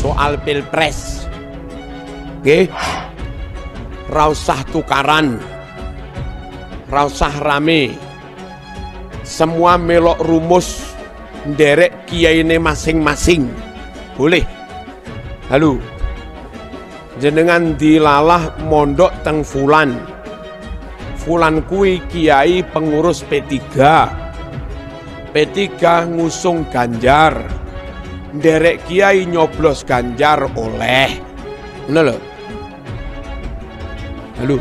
soal pilpres. Nggih. Ra usah tukaran. Ra usah rame. Semua melok rumus nderek kiyaine masing-masing. Boleh. Halo. Jenengan dilalah mondok teng Fulan. Fulan kuwi kiai pengurus P3. P3 ngusung Ganjar. Nderek kiai nyoblos Ganjar oleh. Ngono lho. Halo.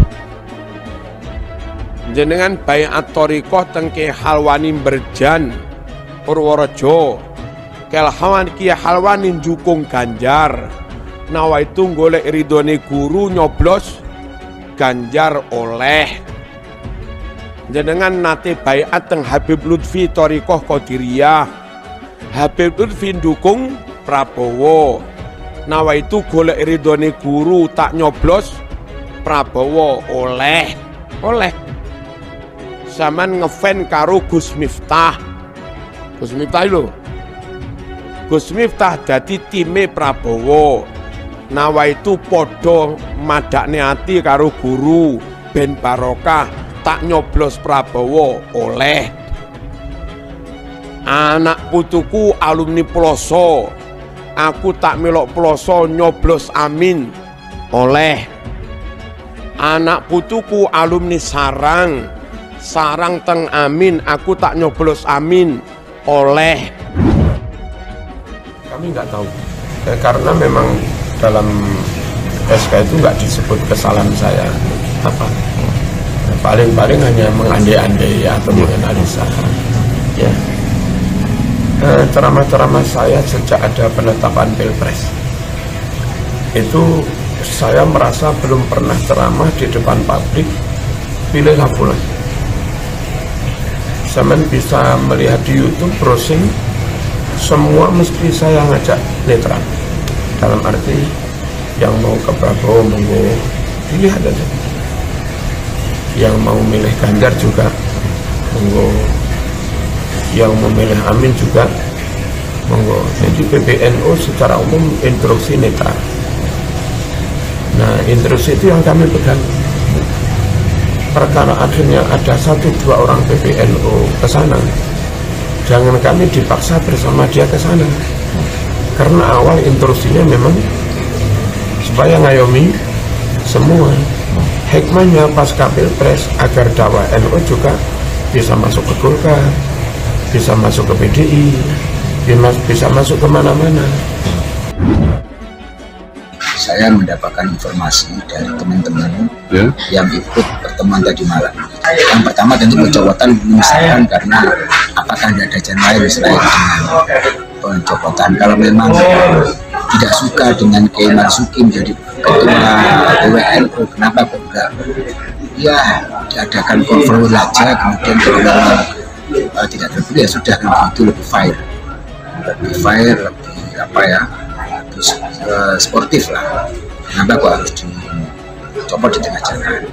Jenengan baiat thariqah teng Ki Halwani Berjan Purworejo. Kelhawan Ki Halwani njukung Ganjar. Nawa itu golek ridhone guru nyoblos Ganjar oleh. Jenengan nate baiat teng Habib Lutfi thariqah Qadiriyah. Habib Lutfi ndukung Prabowo. Nawa itu golek ridhone guru tak nyoblos Prabowo oleh. Saman ngefan karo Gus Miftah. Gus Miftah lho. Gus Miftah dadi time Prabowo. Nawa itu podo madakne ati karo guru ben barokah tak nyoblos Prabowo oleh. Anak putuku alumni Ploso. Aku tak melok Ploso nyoblos Amin oleh. Anak putuku alumni Sarang teng Amin, aku tak nyoblos Amin oleh. Kami nggak tahu karena memang dalam SK itu nggak disebut kesalahan saya apa, paling hanya mengandai-andai atau menganalisa ya. Ceramah-ceramah saya sejak ada penetapan Pilpres itu saya merasa belum pernah ceramah di depan publik pilihlah Fulan. Saman bisa melihat di YouTube browsing, semua mesti saya ngajak netral. Dalam arti yang mau ke Prabowo monggo dilihat aja. Yang mau milih Ganjar juga monggo. Yang memilih Amin juga monggo. Jadi PBNU secara umum instruksi netral. Nah, instruksi itu yang kami pegang. Perkara akhirnya ada 1-2 orang PBNU ke sana, jangan kami dipaksa bersama dia ke sana. Karena awal instruksinya memang supaya ngayomi semua. Hikmahnya pasca Pilpres agar dakwah NU juga bisa masuk ke Golkar, bisa masuk ke PDI, bisa masuk kemana-mana. Saya mendapatkan informasi dari teman-teman yang ikut pertemuan tadi malam. Yang pertama tentu pencopotan misalkan karena apakah ada jalan lain selain dengan pencopotan. Kalau memang tidak suka dengan Kiai Marzuki menjadi ketua PWNU, kenapa kok enggak? Ya diadakan konferensi aja, kemudian kalau memang tidak terpilih ya sudah, kan itu lebih fair, lebih apa ya? Sportif lah. Kenapa kok harus dicopot di tengah jalan?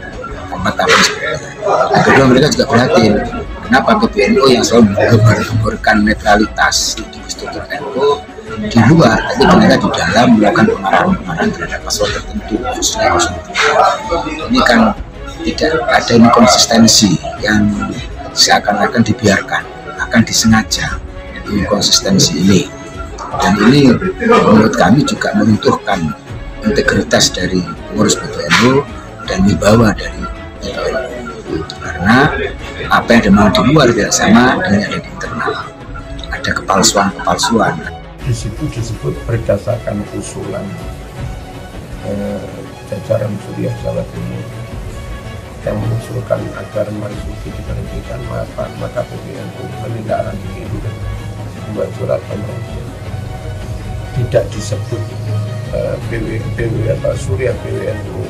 Yang kedua, mereka juga prihatin kenapa PBNU yang selalu menggembar-gemborkan netralitas di struktur NU di luar, tapi ternyata di dalam melakukan pemarahan terhadap paslon tertentu, khususnya 03. Ini kan tidak ada inkonsistensi yang seakan-akan dibiarkan, akan disengaja inkonsistensi ini. Dan ini menurut kami juga meruntuhkan integritas dari pengurus PBNU dan wibawa dari PBNU. Karena apa yang dimau di luar tidak sama dengan yang ada di internal. Ada kepalsuan. Di situ disebut berdasarkan usulan jajaran Suriah Jawa Timur yang mengusulkan agar Marzuki diberhentikan, maka PBNU menindaklanjuti itu dan membuat surat pemberhentian. Tidak disebut Suriah PBNU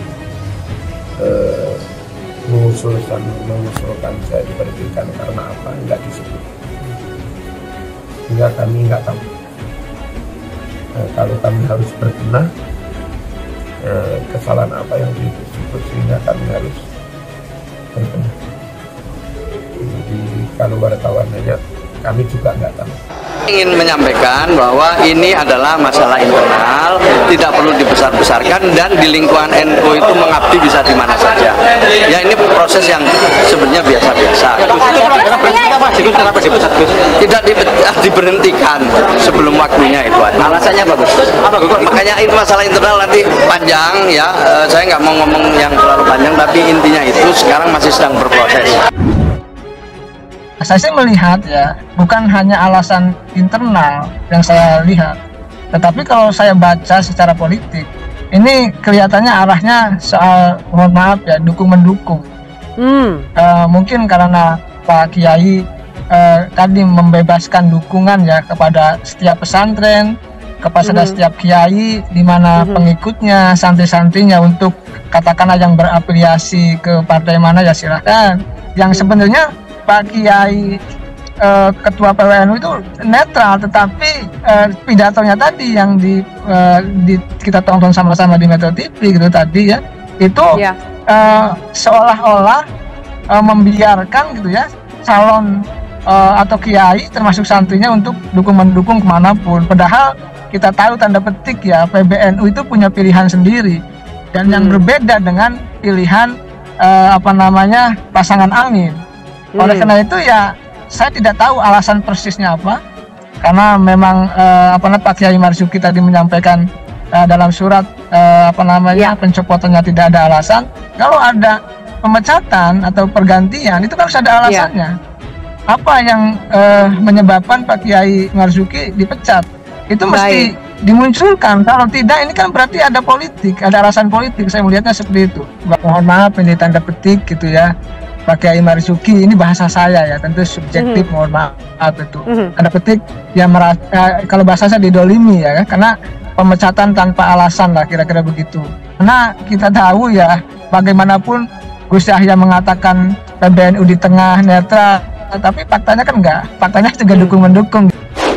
mengusulkan saya diberhentikan karena apa, enggak disebut. Sehingga kami enggak tahu. Kalau kami harus berbenah kesalahan apa yang disebut, sehingga kami harus berbenah. Jadi kalau wartawan nanya kami juga nggak tahu. Ingin menyampaikan bahwa ini adalah masalah internal, tidak perlu dibesar-besarkan, dan di lingkungan NU itu mengabdi bisa di mana saja. Ya, ini proses yang sebenarnya biasa-biasa. Tidak diberhentikan sebelum waktunya itu. Alasannya bagus. Makanya ini masalah internal nanti panjang ya. Saya nggak mau ngomong yang terlalu panjang, tapi intinya itu sekarang masih sedang berproses. Saya sih melihat ya, bukan hanya alasan internal yang saya lihat, tetapi kalau saya baca secara politik, ini kelihatannya arahnya soal, mohon maaf ya, dukung-mendukung. Mungkin karena Pak Kiai tadi membebaskan dukungan ya kepada setiap pesantren, kepada setiap kiai, di mana pengikutnya, santri-santrinya untuk katakanlah yang berafiliasi ke partai mana ya silahkan. Yang sebenarnya Pak Kiai Ketua PWNU itu netral, tetapi pidatonya tadi yang kita tonton sama-sama di Metro TV gitu tadi ya, itu seolah-olah membiarkan gitu ya calon atau kiai termasuk santrinya untuk dukung-mendukung kemanapun. Padahal kita tahu tanda petik ya, PBNU itu punya pilihan sendiri dan yang berbeda dengan pilihan pasangan angin. Oleh karena itu ya saya tidak tahu alasan persisnya apa, karena memang Pak Kiai Marzuki tadi menyampaikan dalam surat pencopotannya tidak ada alasan. Kalau ada pemecatan atau pergantian itu kan harus ada alasannya. Apa yang menyebabkan Pak Kiai Marzuki dipecat? Itu mesti dimunculkan. Kalau tidak, ini kan berarti ada politik, ada alasan politik. Saya melihatnya seperti itu. Mohon maaf ini tanda petik gitu ya, Pak Kiai Marzuki, ini bahasa saya ya, tentu subjektif, mohon maaf itu. Tanda petik ya, kalau bahasa saya didolimi ya, karena pemecatan tanpa alasan lah, kira-kira begitu. Karena kita tahu ya, bagaimanapun Gus Yahya mengatakan PBNU di tengah netral, tapi faktanya kan enggak, faktanya juga dukung-mendukung.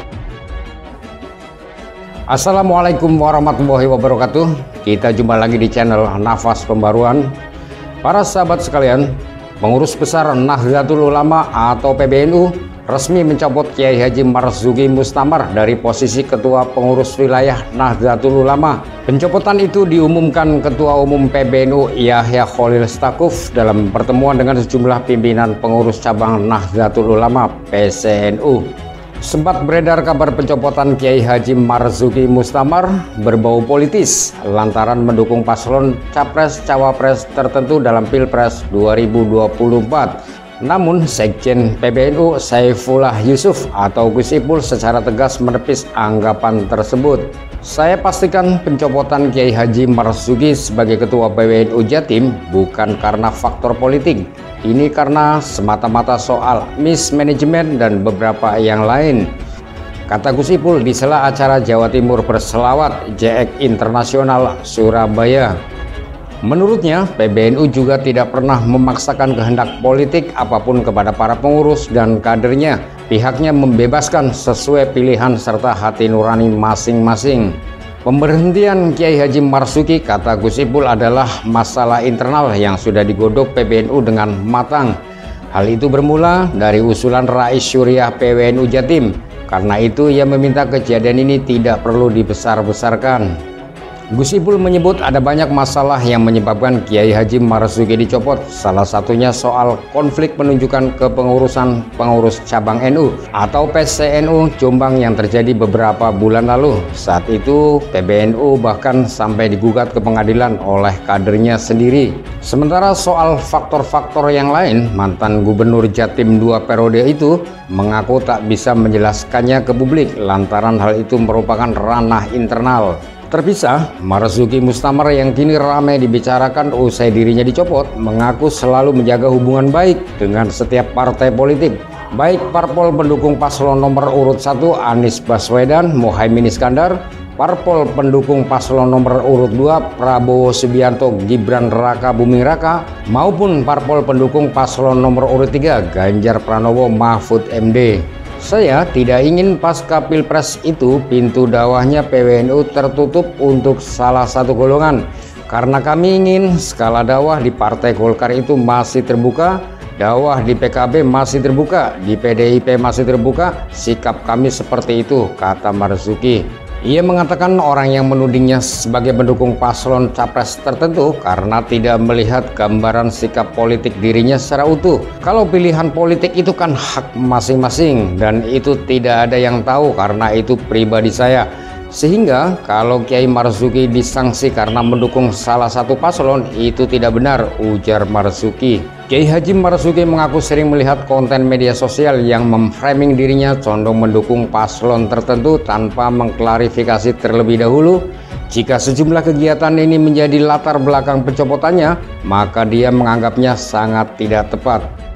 Assalamualaikum warahmatullahi wabarakatuh. Kita jumpa lagi di channel Nafas Pembaruan. Para sahabat sekalian, Pengurus Besar Nahdlatul Ulama atau PBNU resmi mencopot Kiai Haji Marzuki Mustamar dari posisi Ketua Pengurus Wilayah Nahdlatul Ulama. Pencopotan itu diumumkan Ketua Umum PBNU Yahya Khalil Stakuf dalam pertemuan dengan sejumlah pimpinan pengurus cabang Nahdlatul Ulama (PCNU). Sempat beredar kabar pencopotan Kiai Haji Marzuki Mustamar berbau politis lantaran mendukung paslon capres-cawapres tertentu dalam Pilpres 2024. Namun Sekjen PBNU Saifullah Yusuf atau Gus Ipul secara tegas menepis anggapan tersebut. Saya pastikan pencopotan Kiai Haji Marzuki sebagai Ketua PBNU Jatim bukan karena faktor politik. Ini karena semata-mata soal mismanagement dan beberapa yang lain, kata Gus Ipul di sela acara Jawa Timur Berselawat JX Internasional Surabaya. Menurutnya, PBNU juga tidak pernah memaksakan kehendak politik apapun kepada para pengurus dan kadernya. Pihaknya membebaskan sesuai pilihan serta hati nurani masing-masing. Pemberhentian Kiai Haji Marzuki, kata Gus Ipul, adalah masalah internal yang sudah digodok PBNU dengan matang. Hal itu bermula dari usulan Rais Syuriah PWNU Jatim. Karena itu ia meminta kejadian ini tidak perlu dibesar-besarkan. Gus Ipul menyebut ada banyak masalah yang menyebabkan Kiai Haji Marzuki dicopot. Salah satunya soal konflik penunjukan kepengurusan pengurus cabang NU atau PCNU Jombang yang terjadi beberapa bulan lalu. Saat itu PBNU bahkan sampai digugat ke pengadilan oleh kadernya sendiri. Sementara soal faktor-faktor yang lain, mantan Gubernur Jatim 2 periode itu mengaku tak bisa menjelaskannya ke publik lantaran hal itu merupakan ranah internal. Terpisah, Marzuki Mustamar yang kini ramai dibicarakan usai dirinya dicopot mengaku selalu menjaga hubungan baik dengan setiap partai politik, baik parpol pendukung paslon nomor urut 1 Anies Baswedan Muhaimin Iskandar, parpol pendukung paslon nomor urut 2 Prabowo Subianto Gibran Raka Buming Raka, maupun parpol pendukung paslon nomor urut 3 Ganjar Pranowo Mahfud MD. Saya tidak ingin pasca Pilpres itu pintu dakwahnya PBNU tertutup untuk salah satu golongan, karena kami ingin skala dakwah di Partai Golkar itu masih terbuka Dakwah di PKB masih terbuka, di PDIP masih terbuka, sikap kami seperti itu, kata Marzuki. Ia mengatakan orang yang menudingnya sebagai pendukung paslon capres tertentu karena tidak melihat gambaran sikap politik dirinya secara utuh. Kalau pilihan politik itu kan hak masing-masing dan itu tidak ada yang tahu karena itu pribadi saya. Sehingga kalau Kiai Marzuki disanksi karena mendukung salah satu paslon itu tidak benar, ujar Marzuki. Kiai Haji Marzuki mengaku sering melihat konten media sosial yang memframing dirinya condong mendukung paslon tertentu tanpa mengklarifikasi terlebih dahulu. Jika sejumlah kegiatan ini menjadi latar belakang pencopotannya, maka dia menganggapnya sangat tidak tepat.